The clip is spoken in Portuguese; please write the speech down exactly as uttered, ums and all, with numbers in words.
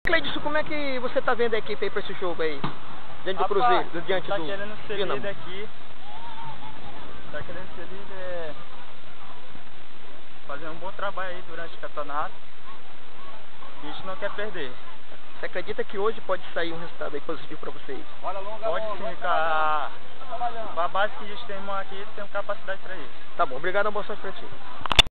Cleidson, como é que você tá vendo a equipe aí pra esse jogo aí? Diante do Rapaz, Cruzeiro, do, diante tá do querendo ser Dinamo. líder aqui. Tá querendo ser líder, é... fazer um bom trabalho aí durante o campeonato. E a gente não quer perder. Você acredita que hoje pode sair um resultado aí positivo pra vocês? Pode sim, com a, com a base que a gente tem aqui, tem capacidade para isso. Tá bom, obrigado, boa sorte pra ti.